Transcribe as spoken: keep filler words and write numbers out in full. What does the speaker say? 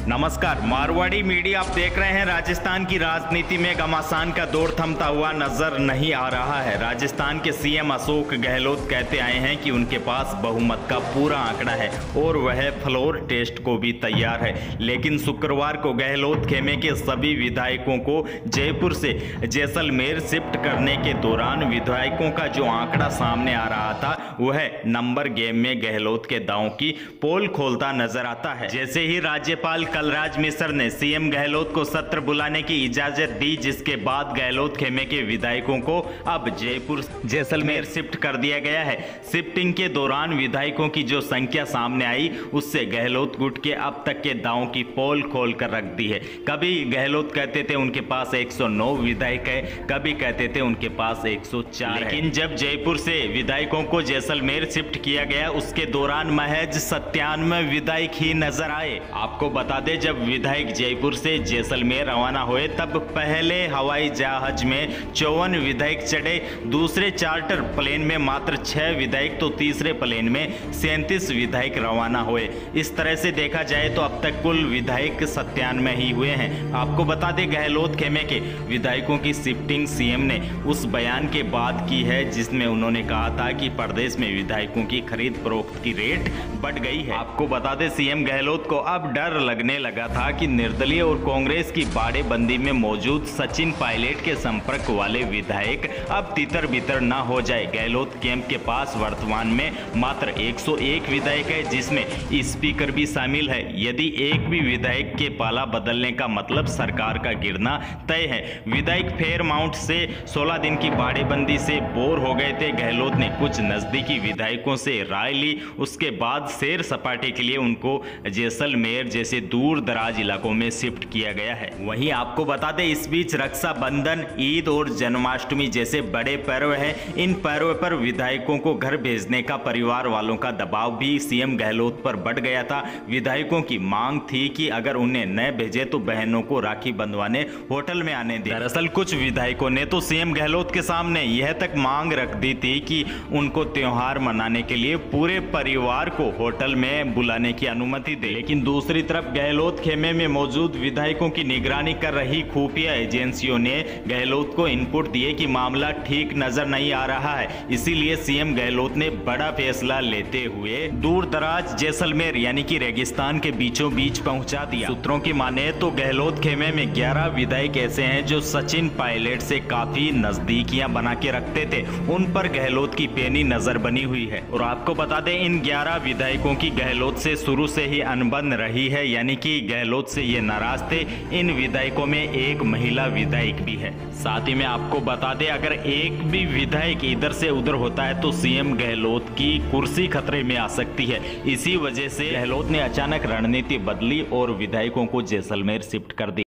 नमस्कार, मारवाड़ी मीडिया आप देख रहे हैं। राजस्थान की राजनीति में घमासान का दौर थमता हुआ नजर नहीं आ रहा है। राजस्थान के सीएम अशोक गहलोत कहते आए हैं कि उनके पास बहुमत का पूरा आंकड़ा है और वह फ्लोर टेस्ट को भी तैयार है। लेकिन शुक्रवार को गहलोत खेमे के सभी विधायकों को जयपुर से जैसलमेर शिफ्ट करने के दौरान विधायकों का जो आंकड़ा सामने आ रहा था वह नंबर गेम में गहलोत के दांव की पोल खोलता नजर आता है। जैसे ही राज्यपाल कलराज मिश्र ने सीएम गहलोत को सत्र बुलाने की इजाजत दी, जिसके बाद गहलोत खेमे के विधायकों को अब जयपुर जैसलमेर शिफ्ट कर दिया गया है। शिफ्टिंग के दौरान विधायकों की जो संख्या सामने आई उससे गहलोत गुट के अब तक के दांव की पोल खोल कर रख दी है। कभी गहलोत कहते थे उनके पास एक सौ नौ विधायक है, कभी कहते थे उनके पास एक सौ चार है। लेकिन जब जयपुर से विधायकों को जैसलमेर शिफ्ट किया गया उसके दौरान महज सत्तानवे विधायक ही नजर आए। आपको बता दें, जब विधायक जयपुर से जैसलमेर रवाना हुए तब पहले हवाई जहाज में चौवन विधायक चढ़े, दूसरे चार्टर प्लेन में मात्र छह विधायक तो तीसरे प्लेन में सैंतीस विधायक रवाना हुए। इस तरह से देखा जाए तो अब तक कुल विधायक सत्तानवे ही हुए हैं। आपको बता दें, गहलोत खेमे के विधायकों की शिफ्टिंग सीएम ने उस बयान के बाद की है जिसमें उन्होंने कहा था कि प्रदेश में विधायकों की खरीद फरोख्त की रेट बढ़ गई है। आपको बता दें, सीएम गहलोत को अब डर लगने लगा था कि निर्दलीय और कांग्रेस की बाड़ेबंदी में मौजूद सचिन पायलट के संपर्क वाले विधायक अब तितर बितर न हो जाए। गहलोत कैंप के पास वर्तमान में मात्र एक सौ एक विधायक है, जिसमें स्पीकर भी शामिल है। यदि एक भी विधायक के पाला बदलने का मतलब सरकार का गिरना तय है। विधायक फेयर माउंट से सोलह दिन की बाड़ेबंदी से बोर हो गए थे। गहलोत ने कुछ नजदीकी विधायकों से राय ली, उसके बाद सैर सपाटे के लिए उनको जैसलमेर जैसे दूर दराज इलाकों में शिफ्ट किया गया है। वहीं आपको बता दें, इस बीच रक्षाबंधन, ईद और जन्माष्टमी जैसे बड़े पर्व हैं। इन पर्व पर विधायकों को घर भेजने का परिवार वालों का दबाव भी सीएम गहलोत पर बढ़ गया था। विधायकों की मांग थी कि अगर उन्हें न भेजे तो बहनों को राखी बंधवाने होटल में आने दें। दरअसल कुछ विधायकों ने तो सीएम गहलोत के सामने यह तक मांग रख दी थी कि उनको त्योहार मनाने के लिए पूरे परिवार को होटल में बुलाने की अनुमति दे। लेकिन दूसरी तरफ गहलोत खेमे में मौजूद विधायकों की निगरानी कर रही खुफिया एजेंसियों ने गहलोत को इनपुट दिए कि मामला ठीक नजर नहीं आ रहा है। इसीलिए सीएम गहलोत ने बड़ा फैसला लेते हुए दूर दराज जैसलमेर यानी कि रेगिस्तान के बीचों बीच पहुंचा दिया। सूत्रों की माने तो गहलोत खेमे में ग्यारह विधायक ऐसे हैं जो सचिन पायलट से काफी नजदीकियां बना के रखते थे। उन पर गहलोत की पैनी नजर बनी हुई है। और आपको बता दें, इन ग्यारह विधायकों की गहलोत से शुरू से ही अनबन रही है, यानी कि गहलोत से ये नाराज थे। इन विधायकों में एक महिला विधायक भी है। साथ ही में आपको बता दें, अगर एक भी विधायक इधर से उधर होता है तो सीएम गहलोत की कुर्सी खतरे में आ सकती है। इसी वजह से गहलोत ने अचानक रणनीति बदली और विधायकों को जैसलमेर शिफ्ट कर दिया।